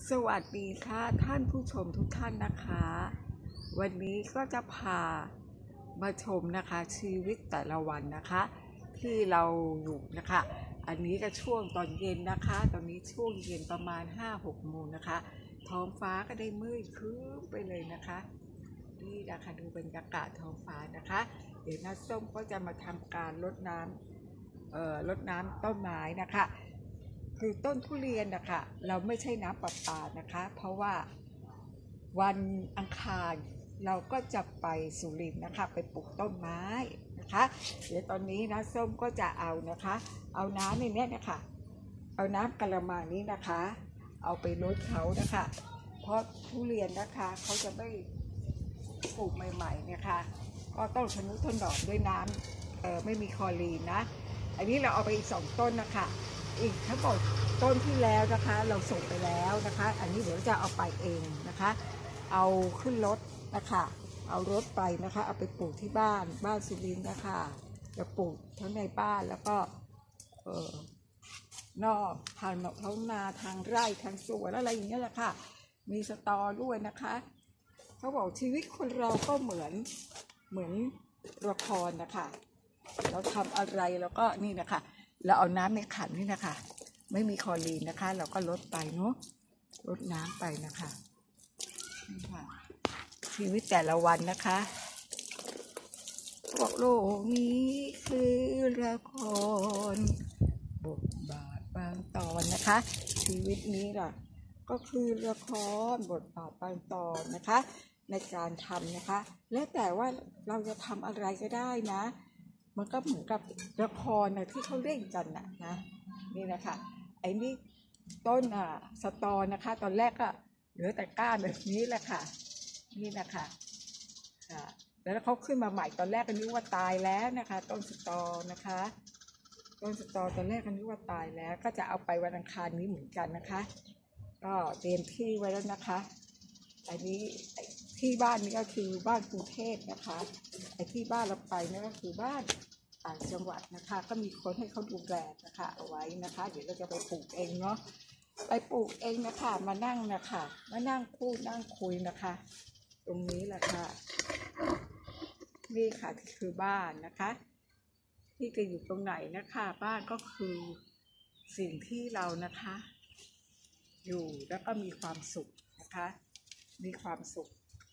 สวัสดีค่ะท่านผู้ชมทุกท่านนะคะวันนี้ก็จะพามาชมนะคะชีวิตแต่ละวันนะคะที่เราอยู่นะคะอันนี้ก็ช่วงตอนเย็นนะคะตอนนี้ช่วงเย็นประมาณ 5-6 โมงนะคะท้องฟ้าก็ได้มืดครึ้มไปเลยนะคะนี่นะคะดูบรรยากาศท้องฟ้านะคะเดี๋ยวน้าส้มก็จะมาทำการรดน้ำต้นไม้นะคะคือต้นทุเรียนนะคะเราไม่ใช่น้ำประปานะคะเพราะว่าวันอังคารเราก็จะไปสุรินทร์นะคะไปปลูกต้นไม้นะคะเดี๋ยวตอนนี้นะส้มก็จะเอานะคะเอาน้ำในนี้นะคะเอาน้ำกระมังนี้นะคะเอาไปรดเขานะคะเพราะทุเรียนนะคะเขาจะไม่ปลูกใหม่ๆนะคะก็ต้องทนุถนอมด้วยน้ำไม่มีคลอรีนนะอันนี้เราเอาไปอีก2ต้นนะคะอีกทั้งหมดต้นที่แล้วนะคะเราส่งไปแล้วนะคะอันนี้เดี๋ยวจะเอาไปเองนะคะเอาขึ้นรถนะคะเอารถไปนะคะเอาไปปลูกที่บ้านสุรินทร์นะคะจะปลูกทั้งในบ้านแล้วก็นอกทางท้องนาทางไร่ทางสวนอะไรอย่างเงี้ยแหละค่ะมีสตอด้วยนะคะเขาบอกชีวิตคนเราก็เหมือนละครนะคะเราทำอะไรแล้วก็นี่นะคะเราเอาน้ำในขันนี่นะคะไม่มีคลอรีนนะคะเราก็ลดไปเนาะลดน้ำไปนะคะนี่ค่ะชีวิตแต่ละวันนะคะบอกโลกนี้คือละครบทบาทบางตอนนะคะชีวิตนี้ล่ะก็คือละครบทบาทบางตอนนะคะในการทำนะคะแล้วแต่ว่าเราจะทำอะไรก็ได้นะมันก็เหมือนกับละครนะที่เขาเล่นกันนะนี่นะคะไอ้นี่ต้นสตอนะคะตอนแรกก็เหลือแต่ก้านแบบนี้แหละค่ะนี่นะคะแล้วเขาขึ้นมาใหม่ตอนแรกก็นึกว่าตายแล้วนะคะต้นสตอนะคะต้นสตอตอนแรกก็นึกว่าตายแล้วก็จะเอาไปวันอังคารนี้เหมือนกันนะคะก็เตรียมที่ไว้แล้วนะคะอันนี้ที่บ้านนี้ก็คือบ้านกรุงเทพนะคะไอ้ที่บ้านเราไปนี่ก็คือบ้านต่างจังหวัดนะคะก็มีคนให้เขาดูแลนะคะเอาไว้นะคะเดี๋ยวเราจะไปปลูกเองเนาะไปปลูกเองนะคะมานั่งนะคะมานั่งพูดนั่งคุยนะคะตรงนี้แหละค่ะนี่ค่ะที่คือบ้านนะคะที่จะอยู่ตรงไหนนะคะบ้านก็คือสิ่งที่เรานะคะอยู่แล้วก็มีความสุขนะคะมีความสุข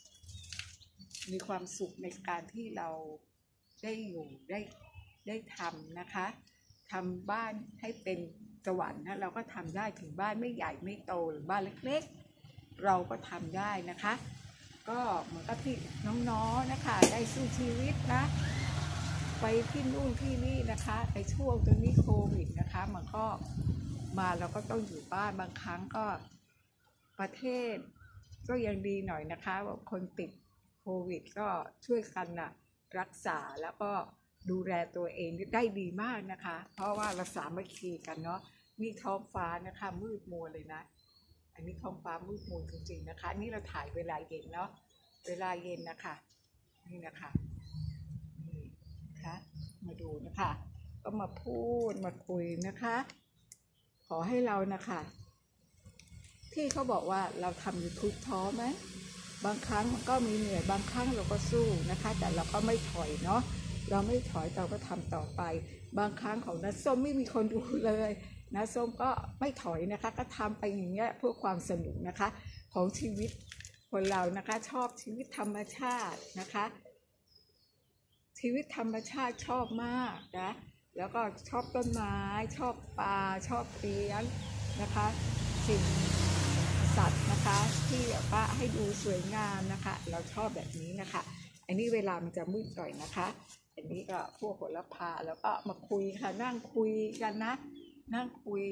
ในการที่เราได้อยู่ได้ทำนะคะทำบ้านให้เป็นสวรรค์นะเราก็ทำได้ถึงบ้านไม่ใหญ่ไม่โตหรือบ้านเล็กๆเราก็ทำได้นะคะก็เหมือนกับที่น้องๆนะคะได้สู้ชีวิตนะไปที่นู่นที่นี่นะคะในช่วงตรงนี้โควิดนะคะมันก็มาเราก็ต้องอยู่บ้านบางครั้งก็ประเทศก็ยังดีหน่อยนะคะว่าคนติดโควิดก็ช่วยกันรักษาแล้วก็ดูแลตัวเองได้ดีมากนะคะเพราะว่าเราสามัคคีกันเนาะนี่ท้องฟ้านะคะมืดมัวเลยนะอันนี้ท้องฟ้ามืดมัวจริงๆนะคะนี่เราถ่ายเวลาเย็นเนาะเวลาเย็นนะคะนี่นะคะนี่นะคะมาดูนะคะก็มาพูดมาคุยนะคะขอให้เรานะคะที่เขาบอกว่าเราทำ YouTube ท้อไหมบางครั้งมันก็มีเหนื่อยบางครั้งเราก็สู้นะคะแต่เราก็ไม่ถอยเนาะเราไม่ถอยเราก็ทำต่อไปบางครั้งของน้าส้มไม่มีคนดูเลยน้าส้มก็ไม่ถอยนะคะก็ทำไปอย่างเงี้ยเพื่อความสนุกนะคะของชีวิตคนเรานะคะชอบชีวิตธรรมชาตินะคะชีวิตธรรมชาติชอบมากนะแล้วก็ชอบต้นไม้ชอบปลาชอบเลี้ยงนะคะสิ่งสัตว์นะคะที่แบบว่าให้ดูสวยงามนะคะเราชอบแบบนี้นะคะอันนี้เวลามันจะมืดหน่อยนะคะอันนี้ก็พวกโหระพาแล้วก็มาคุยค่ะนั่งคุยกันนะนั่งคุย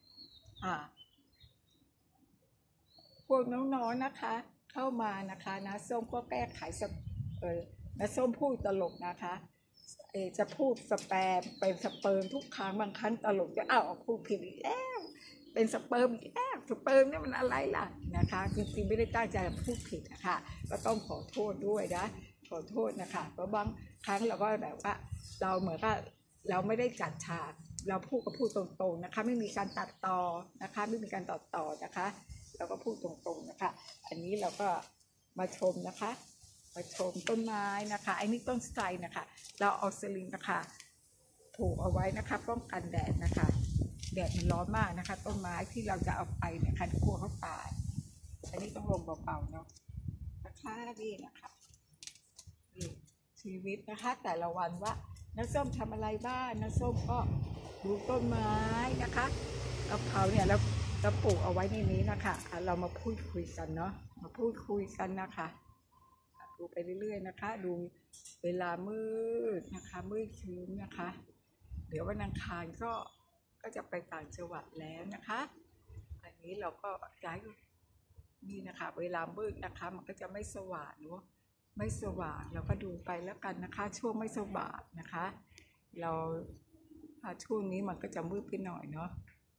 พวกน้องๆนะคะเข้ามานะคะนะส้มก็แก้ไขนะส้มพูดตลกนะคะจะพูดสแปมเป็นสเปิร์มทุกครั้งบางครั้งตลกจะพูดผิดอีกแล้วเป็นสเปิร์มอีกแล้วสเปิร์มเนี่ยมันอะไรล่ะนะคะจริงๆไม่ได้ตั้งใจพูดผิดนะคะก็ต้องขอโทษด้วยนะขอโทษนะคะเพราะบางครั้งเราก็แบบว่าเราเหมือนกับเราไม่ได้จัดฉากเราพูดตรงๆนะคะไม่มีการตัดต่อนะคะไม่มีการตัดต่อนะคะเราก็พูดตรงๆนะคะอันนี้เราก็มาชมนะคะมาชมต้นไม้นะคะอันนี้ต้นไทรนะคะเราเอาสลิงนะคะผูกเอาไว้นะคะป้องกันแดดนะคะแดดมันร้อนมากนะคะต้นไม้ที่เราจะเอาไปเนี่ยค่ะกลัวเขาตายอันนี้ต้องลงเบาๆเนาะนะคะนี่นะคะนี่ชีวิตนะคะแต่ละวันว่าน้าส้มทำอะไรบ้างน้าส้มก็ดูต้นไม้นะคะกะเพราเนี่ยเราปลูกเอาไว้ในนี้นะคะเรามาพูดคุยกันเนาะมาพูดคุยกันนะคะดูไปเรื่อยๆนะคะดูเวลามืดนะคะมืดคืนนะคะเดี๋ยววันอังคารก็จะไปต่างจังหวัดแล้วนะคะอันนี้เราก็ย้ายนี่นะคะเวลามืดนะคะมันก็จะไม่สว่างเนาะไม่สว่างเราก็ดูไปแล้วกันนะคะช่วงไม่สว่างนะคะเราช่วงนี้มันก็จะมืดไปหน่อยเนาะ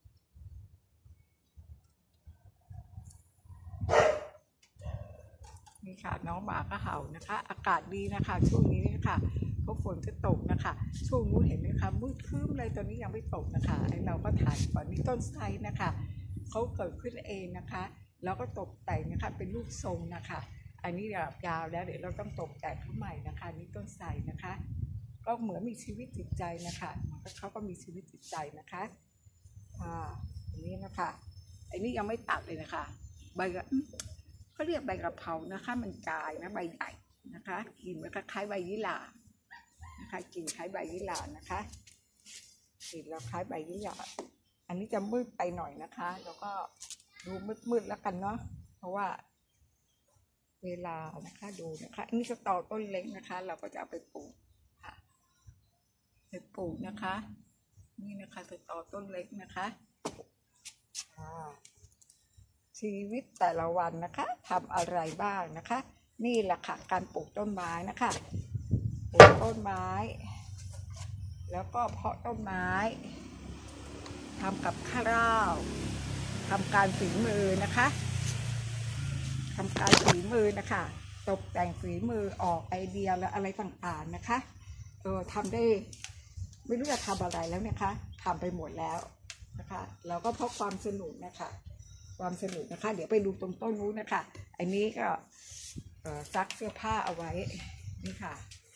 นี่ค่ะน้องหมาก็เห่านะคะอากาศดีนะคะช่วงนี้นะคะเพราะฝนจะตกนะคะช่วงนู้นเห็นไหมคะมืดครึ้มเลยตอนนี้ยังไม่ตกนะคะเราก็ถ่ายก่อนนี่ต้นไทรนะคะเขาเกิดขึ้นเองนะคะแล้วก็ตกแต่งนะคะเป็นรูปทรงนะคะอันนี้ยาวแล้วเดี๋ยวเราต้องตกแต่งเขาใหม่นะคะนี่ต้นไทรนะคะก็เหมือนมีชีวิตจิตใจนะคะเขาก็มีชีวิตจิตใจนะคะอันนี้นะคะอันนี้ยังไม่ตัดเลยนะคะใบเขาเรียกใบกะเพรานะคะมันกายนะใบใหญ่นะคะกลิ่นมันคล้ายใบยี่หร่านะคะกลิ่นคล้ายใบยี่หร่านะคะกลิ่นเราคล้ายใบยี่หร่าอันนี้จะมืดไปหน่อยนะคะแล้วก็ดูมืดแล้วกันเนาะเพราะว่าเวลานะคะดูนะคะอันนี้สตอต้นเล็กนะคะเราก็จะเอาไปปลูกค่ะไปปลูกนะคะนี่นะคะสตอต้นเล็กนะคะชีวิตแต่ละวันนะคะทำอะไรบ้างนะคะนี่แหละค่ะการปลูกต้นไม้นะคะปลูกต้นไม้แล้วก็เพาะต้นไม้ทำกับข้าวทำการฝีมือนะคะทำการฝีมือนะคะตกแต่งฝีมือออกไอเดียและอะไรต่างๆนะคะทำได้ไม่รู้จะทำอะไรแล้วนะคะทำไปหมดแล้วนะคะเราก็เพราะความสนุกนะคะความสนุกนะคะเดี๋ยวไปดูตรงต้นนู้นนะคะอันนี้ก็ซักเสื้อผ้าเอาไว้นี่ค่ะ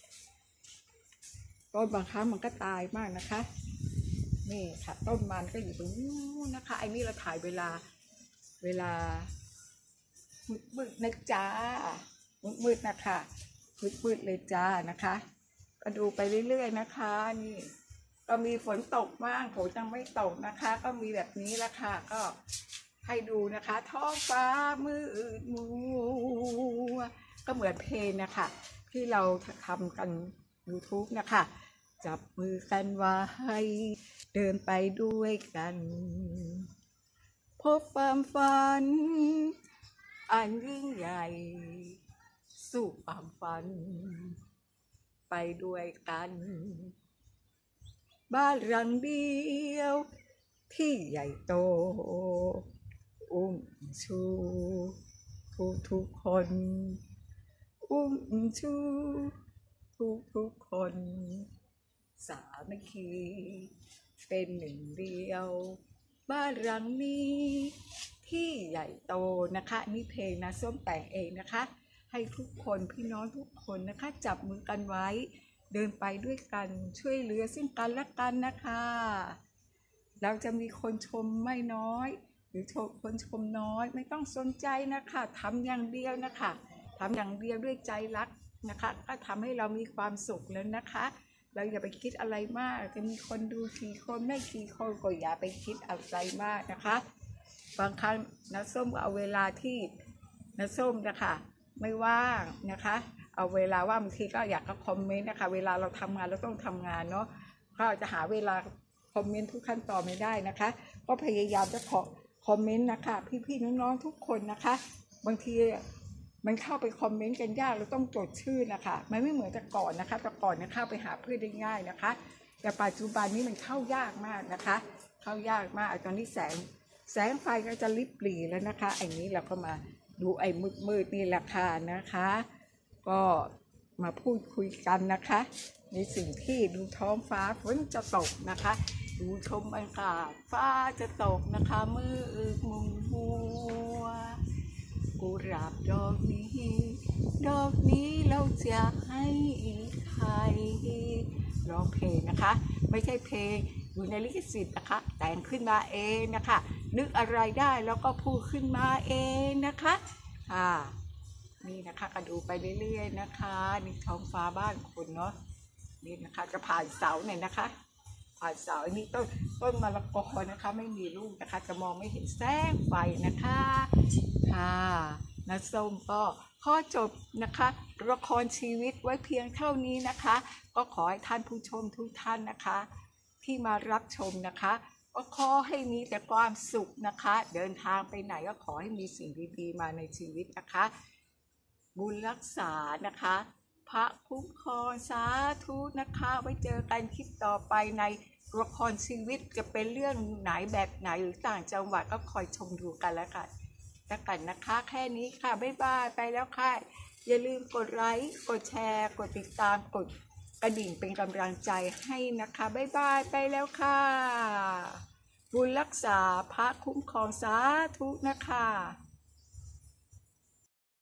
ต้นบางครั้งมันก็ตายมากนะคะนี่ค่ะต้นมันก็อยู่ตรงนู้นนะคะอันนี้เราถ่ายเวลามืดนะจ้ามืดนะคะมืดเลยจ้านะคะก็ดูไปเรื่อยๆนะคะนี่ก็มีฝนตกบ้างฝนยังไม่ตกนะคะก็มีแบบนี้ละค่ะก็ให้ดูนะคะท้องฟ้ามืดมัวก็เหมือนเพลงนะคะที่เราทำกัน YouTube นะคะจับมือกันไว้เดินไปด้วยกันพบความฝันอันยิ่งใหญ่สู่ความฝันไปด้วยกันบ้านหลังเดียวที่ใหญ่โตอุ้มชูทุกคนอุ้มชูทุกคนสามัคคีเป็นหนึ่งเดียวบ้านหลังนี้ที่ใหญ่โตนะคะนี่เพลงนะส้มแต่งเองนะคะให้ทุกคนพี่น้องทุกคนนะคะจับมือกันไว้เดินไปด้วยกันช่วยเหลือซึ่งกันและกันนะคะเราจะมีคนชมไม่น้อยหรือคนชมน้อยไม่ต้องสนใจนะคะทำอย่างเดียวนะคะทำอย่างเดียวด้วยใจรักนะคะก็ทำให้เรามีความสุขแล้วนะคะเราอย่าไปคิดอะไรมากจะมีคนดูกี่คนไม่กี่คนก็อย่าไปคิดอะไรมากนะคะบางครั้งน้าส้มเอาเวลาที่น้าส้มนะคะไม่ว่างนะคะเอาเวลาว่าบางทีก็อยากก็คอมเมนต์นะคะเวลาเราทำงานเราต้องทำงานเนาะก็จะหาเวลาคอมเมนต์ทุกขั้นตอนไม่ได้นะคะก็พยายามจะคอมเมนต์นะคะพี่ๆน้องๆทุกคนนะคะบางทีมันเข้าไปคอมเมนต์กันยากเราต้องจดชื่อนะคะมันไม่เหมือนแต่ก่อนนะคะแต่ก่อนเนี่ยเข้าไปหาเพื่อนได้ง่ายนะคะแต่ปัจจุบันนี้มันเข้ายากมากนะคะเข้ายากมากตอนนี้แสงไฟก็จะริบหรี่แล้วนะคะอันนี้เราก็มาดูไอ้มืดนี่แหละค่ะนะคะก็มาพูดคุยกันนะคะในสิ่งที่ดูท้องฟ้าฝนจะตกนะคะดูชมอากาศฟ้าจะตกนะคะมืดมัวราบดอกนี้ดอกนี้เราจะให้ใครร้องเพลงนะคะ ไม่ใช่เพลงอยู่ในลิขสิทธิ์นะคะแต่งขึ้นมาเองนะคะนึกอะไรได้แล้วก็พูดขึ้นมาเองนะคะนี่นะคะก็ดูไปเรื่อยๆนะคะนี่ท้องฟ้าบ้านคนเนาะนี่นะคะจะผ่านเสาหน่อยนะคะผ่านเสาอันนี้ต้นมะละกอนะคะไม่มีลูกนะคะจะมองไม่เห็นแสงไฟนะคะน้าส้มก็ข้อจบนะคะละครชีวิตไว้เพียงเท่านี้นะคะก็ขอให้ท่านผู้ชมทุกท่านนะคะที่มารับชมนะคะก็ขอให้มีแต่ความสุขนะคะเดินทางไปไหนก็ขอให้มีสิ่งดีๆมาในชีวิตนะคะบุญรักษานะคะพระคุ้มครองสาธุนะคะไว้เจอกันคลิปต่อไปในละครชีวิตจะเป็นเรื่องไหนแบบไหนหรือต่างจังหวัดก็คอยชมดูกันแล้วกันนะคะแค่นี้ค่ะบ๊ายบายไปแล้วค่ะอย่าลืมกดไลค์กดแชร์กดติดตามกดกระดิ่งเป็นกำลังใจให้นะคะบ๊ายบายไปแล้วค่ะบุญรักษาพระคุ้มครองสาธุนะคะ